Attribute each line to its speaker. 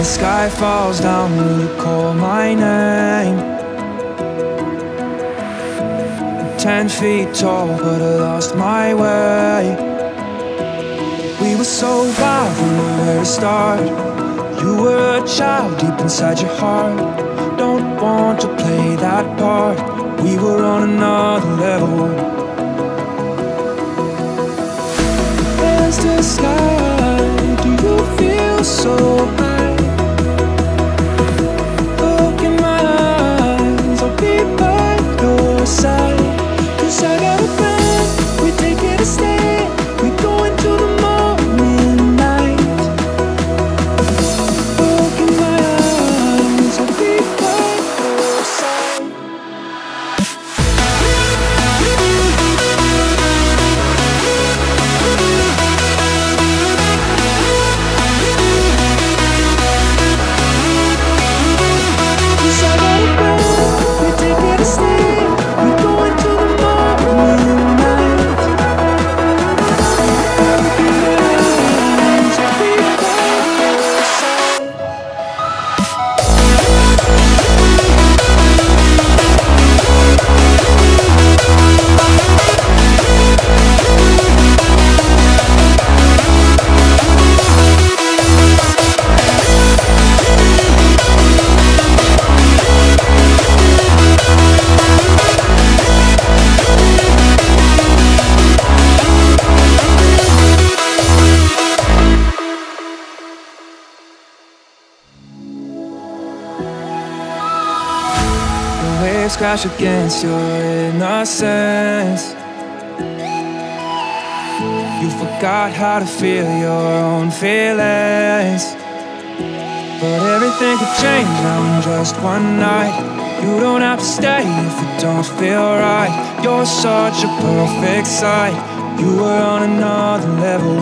Speaker 1: sky falls down, will you call my name? I'm 10 feet tall, but I lost my way. We were so wild from the very start. You were a child deep inside your heart. Don't want to play that part. We were on another level. Hands to the sky, do you feel so high? Look in my eyes, I'll be by your side. 'Cause I got a plan, we take it a step. We go into the morning light. Look in my eyes, I'll be by your side. Waves crash against your innocence. You forgot how to feel your own feelings. But everything could change now in just one night. You don't have to stay if it don't feel right. You're such a perfect sight. You were on another level.